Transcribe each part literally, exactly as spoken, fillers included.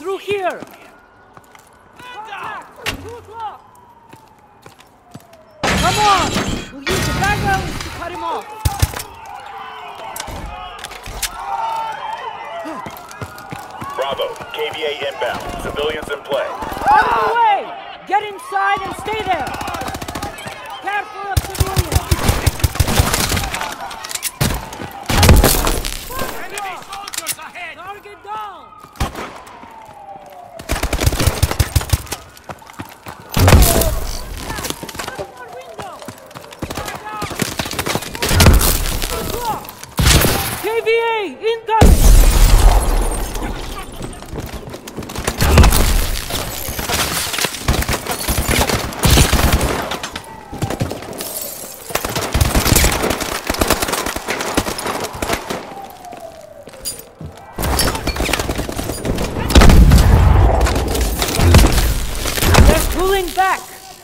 through here! Contact! Two o'clock! Come on! We'll use the bagels to cut him off! Bravo, K V A inbound. Civilians in play. Out of the way! Get inside and stay there! Careful of civilians! Enemy soldiers ahead! Target down! Our window! K V A incoming! Pulling back!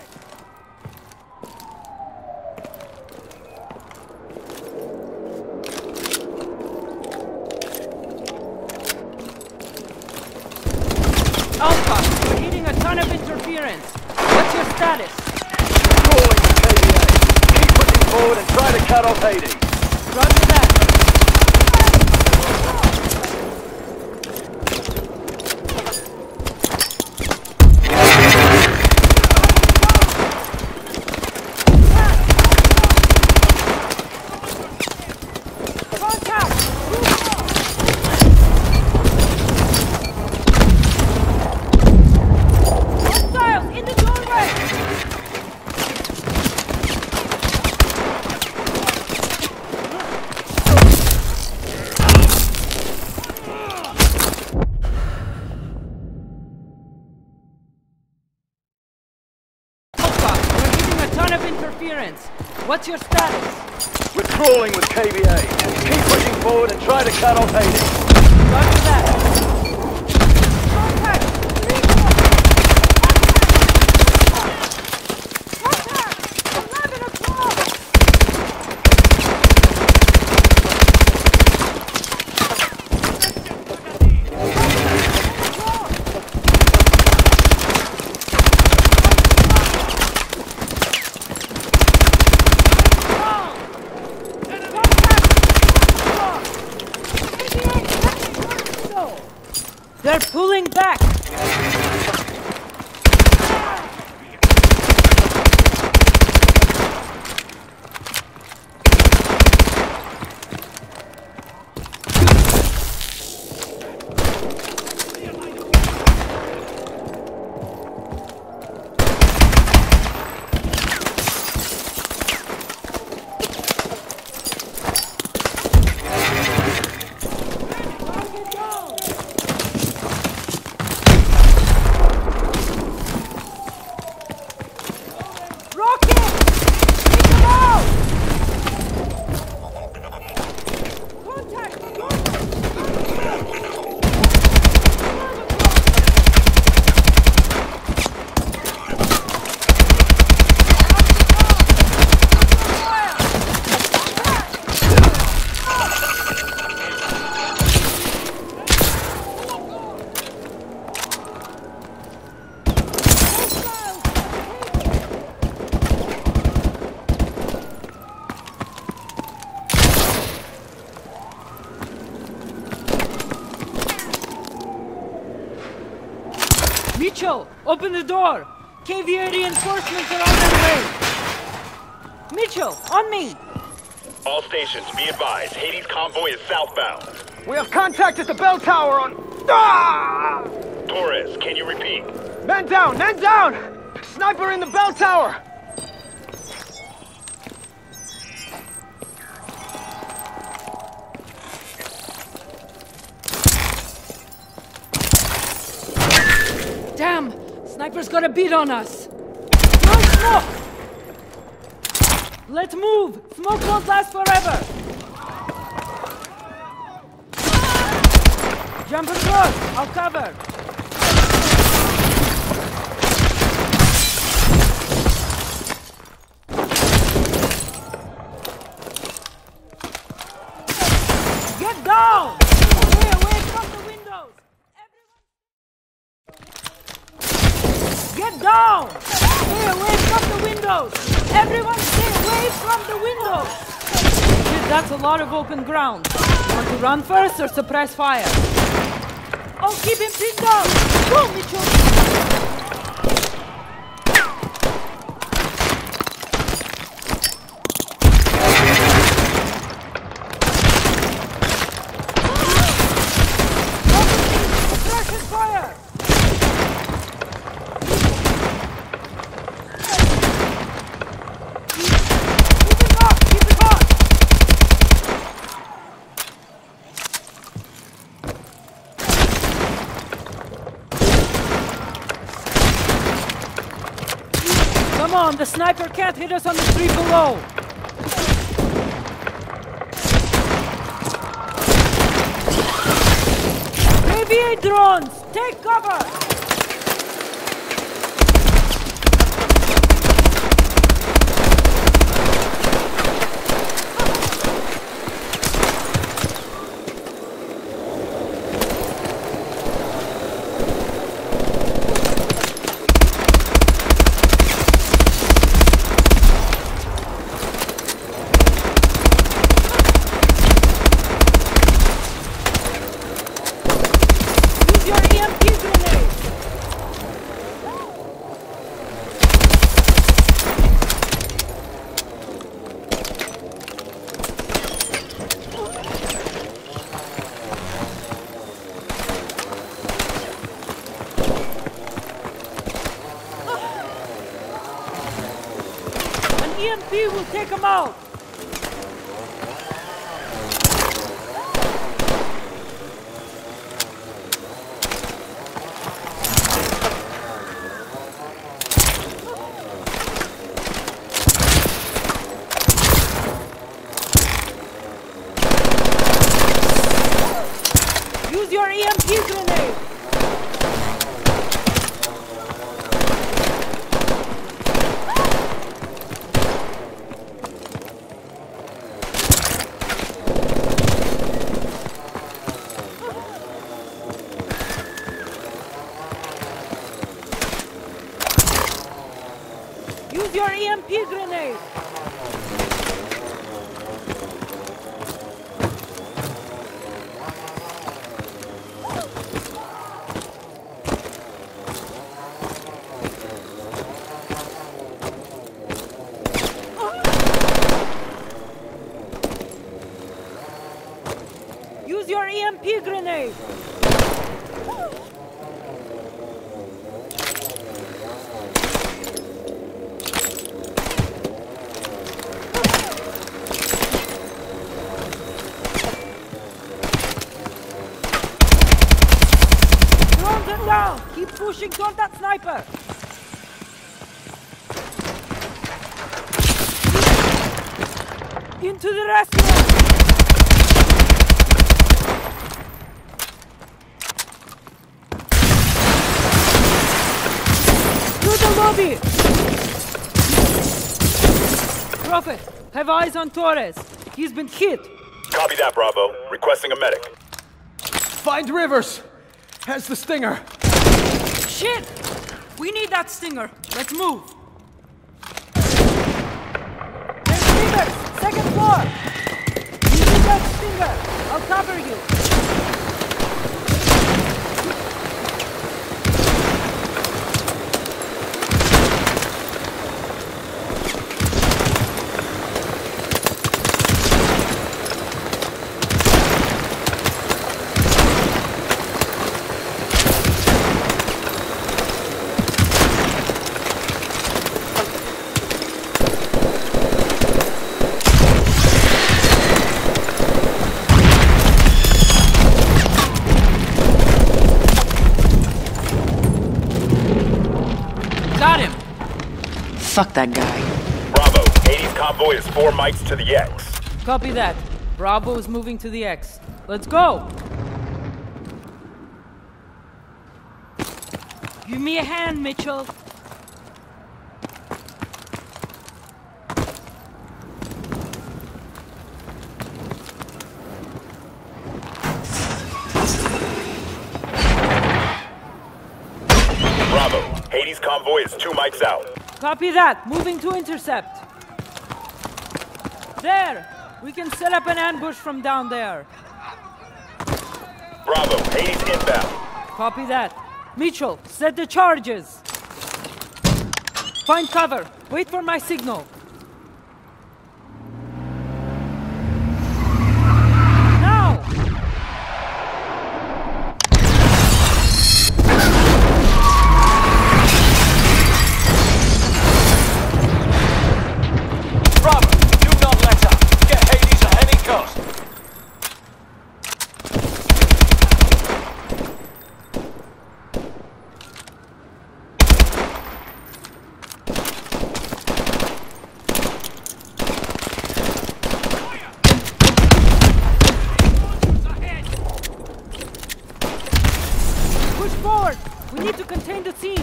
Alpha, we're hitting a ton of interference. What's your status? Calling to K V A. Keep pushing forward and try to cut off Hades. Roger that. Interference. What's your status? We're crawling with K V A. Keep pushing forward and try to cut off Hades. Roger that. Contact! Contact! eleven o'clock! They're pulling back! Mitchell, open the door! K V A reinforcements are on their way! Mitchell, on me! All stations, be advised. Hades convoy is southbound. We have contact at the bell tower on... Ah! Torres, can you repeat? Man down! Man down! Sniper in the bell tower! Damn! Sniper's got a beat on us! No smoke! Let's move! Smoke won't last forever! Jump across! I'll cover! down! Stay away from the windows! Everyone stay away from the windows! Shit, that's a lot of open ground. Want to run first or suppress fire? Oh, keep him pinned down! Go, Mitchell! Come on, the sniper can't hit us on the street below! A V A drones! Take cover! E M P will take him out! Use your E M P grenade! Use your E M P grenade! Use your E M P grenade! Down! Keep pushing toward that sniper! Into the restaurant! Through the lobby! Prophet, have eyes on Torres. He's been hit. Copy that, Bravo. Requesting a medic. Find Rivers! Has the stinger! Shit! We need that stinger. Let's move. There's Rivers! Second floor! You need that stinger. I'll cover you. Got him! Fuck that guy. Bravo, eighties convoy is four mics to the X. Copy that. Bravo is moving to the X. Let's go! Give me a hand, Mitchell. Bravo. Hades convoy is two mics out. Copy that. Moving to intercept. There! We can set up an ambush from down there. Bravo. Hades inbound. Copy that. Mitchell, set the charges. Find cover. Wait for my signal. Now! Bravo, do not let up. Get Hades at any cost. Push forward! We need to contain the scene!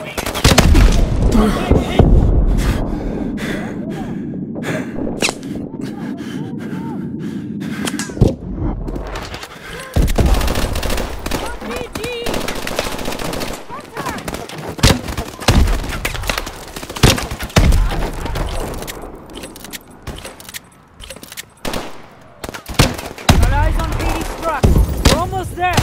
R P G! Contact! Got eyes on Hades truck. We're almost there.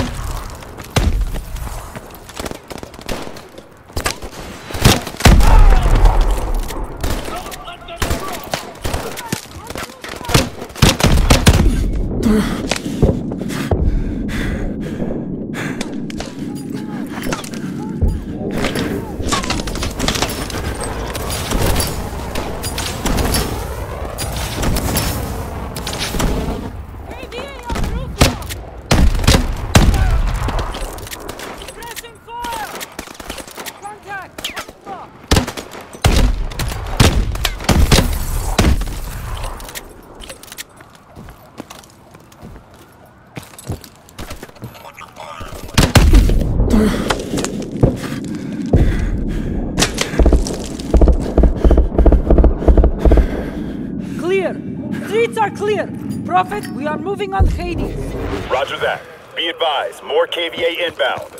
K V A on rooftop! Pressing fire! Contact! Stop! Clear! Streets are clear! Prophet, we are moving on Hades. Roger that. Be advised, more K V A inbound.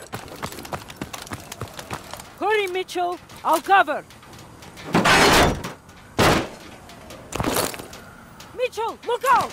Hurry, Mitchell! I'll cover! Mitchell, look out!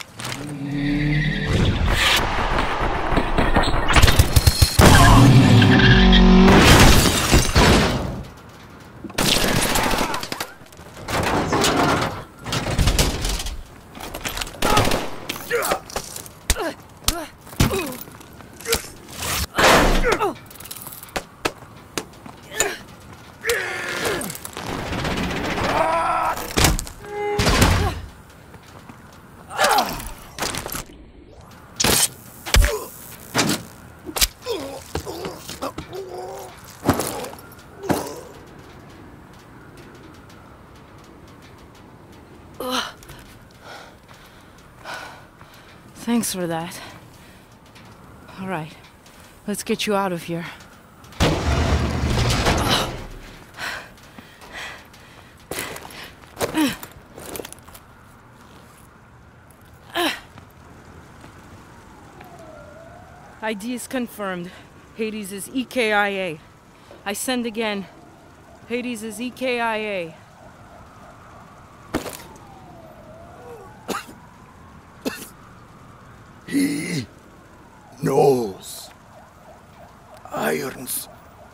Thanks for that. All right, let's get you out of here. I D is confirmed. Hades is E K I A. I send again. Hades is E K I A. He knows. Irons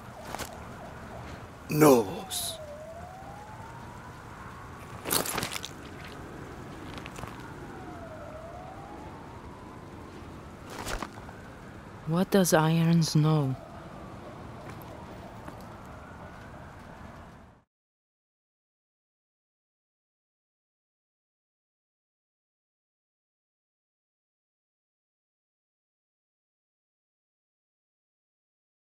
knows. What does Irons know?